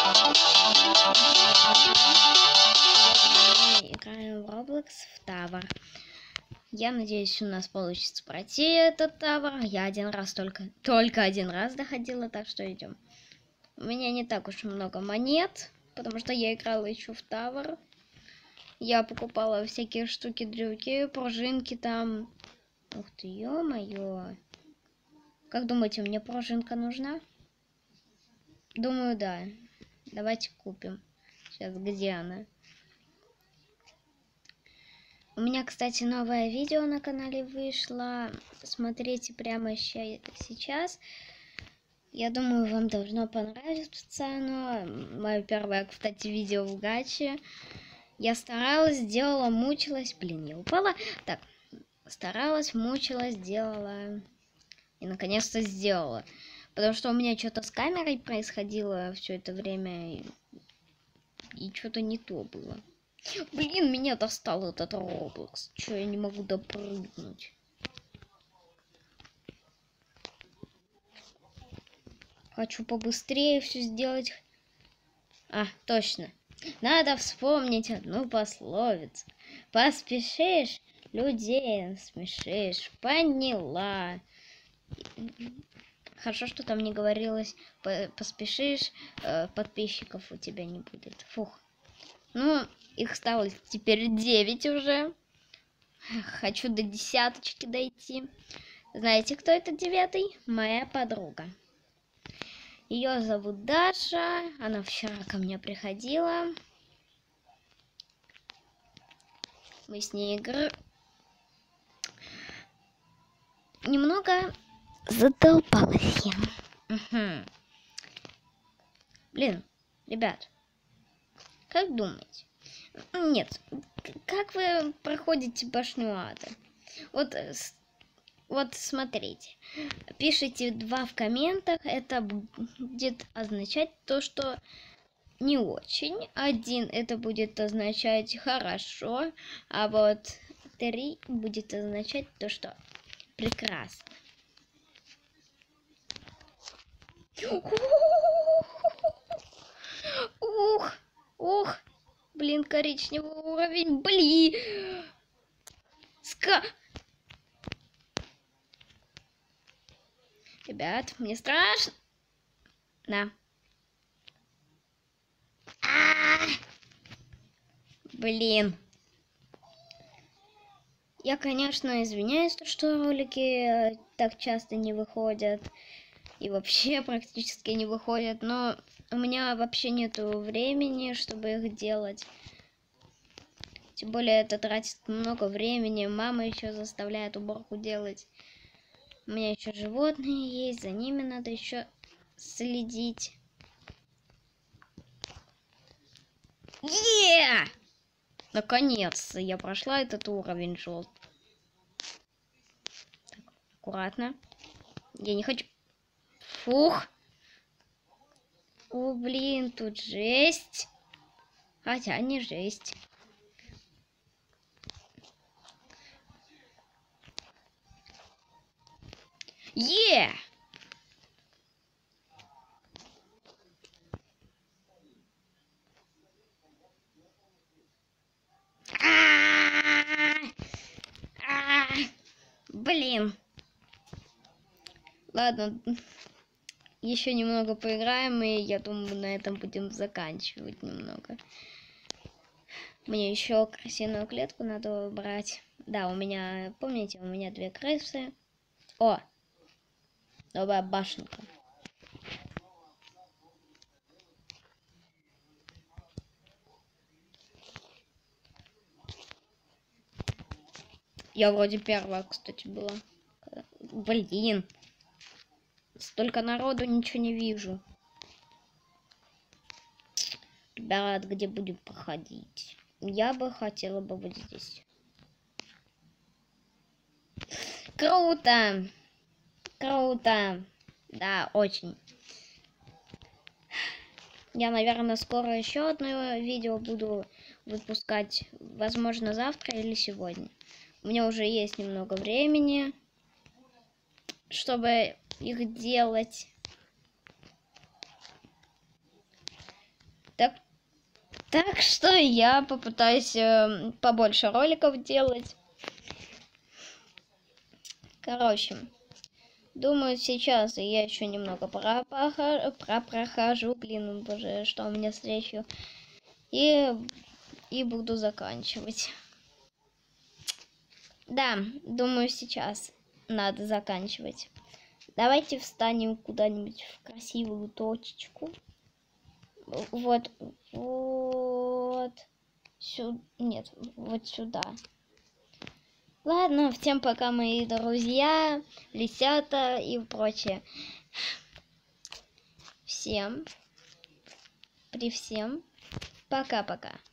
Мы играем в Roblox в Tower. Я надеюсь, у нас получится пройти этот Tower. Я только один раз доходила, так что идем. У меня не так уж много монет, потому что я играла еще в Tower. Я покупала всякие штуки-дрюки, пружинки там. Ух ты, ё-моё. Как думаете, мне пружинка нужна? Думаю, да. Давайте купим. Сейчас, где она? У меня, кстати, новое видео на канале вышло. Смотрите прямо сейчас. Я думаю, вам должно понравиться оно. Мое первое, кстати, видео в гаче. Я старалась, делала, мучилась. Блин, я упала. Так, старалась, мучилась, делала. И наконец-то сделала. Потому что у меня что-то с камерой происходило все это время. И что-то не то было. Блин, меня достал этот Roblox. Че, я не могу допрыгнуть? Хочу побыстрее все сделать. А, точно. Надо вспомнить одну пословицу. Поспешишь, людей смешишь. Поняла. Хорошо, что там не говорилось, поспешишь, подписчиков у тебя не будет. Фух. Ну, их стало теперь 9 уже. Хочу до 10-очки дойти. Знаете, кто это 9-й? Моя подруга. Ее зовут Даша. Она вчера ко мне приходила. Мы с ней немного задолбалась я. Угу. Блин, ребят, как думаете? Нет, как вы проходите башню ада? Вот смотрите. Пишите 2 в комментах. Это будет означать то, что не очень. 1 это будет означать хорошо. А вот 3 будет означать то, что прекрасно. Ух. Блин, коричневый уровень. Блин. Ребят, мне страшно. Блин. Я, конечно, извиняюсь, что ролики так часто не выходят. И вообще практически не выходят. Но у меня вообще нету времени, чтобы их делать. Тем более это тратит много времени. Мама еще заставляет уборку делать. У меня еще животные есть. За ними надо еще следить. Наконец-то я прошла этот уровень желтый. Так, аккуратно. Я не хочу... Фух. О, блин, тут жесть. Хотя не жесть. Блин. Ладно, еще немного поиграем, и я думаю, на этом будем заканчивать немного. Мне еще крысиную клетку надо брать. Да, у меня, помните, у меня 2 крысы. О, новая башенка. Я вроде первая, кстати, была. Блин. Столько народу, ничего не вижу. Ребят, где будем проходить? Я бы хотела бы вот здесь. Круто! Круто! Да, очень. Я, наверное, скоро еще одно видео буду выпускать. Возможно, завтра или сегодня. У меня уже есть немного времени, чтобы их делать. Так что я попытаюсь побольше роликов делать. Короче, думаю, сейчас я еще немного прохожу. Блин, боже, что у меня с речью. И буду заканчивать. Да, думаю, сейчас надо заканчивать. Давайте встанем куда-нибудь в красивую точечку. Вот. Нет, вот сюда. Ладно, всем пока, мои друзья, лисята и прочее. Всем, при всем, пока-пока.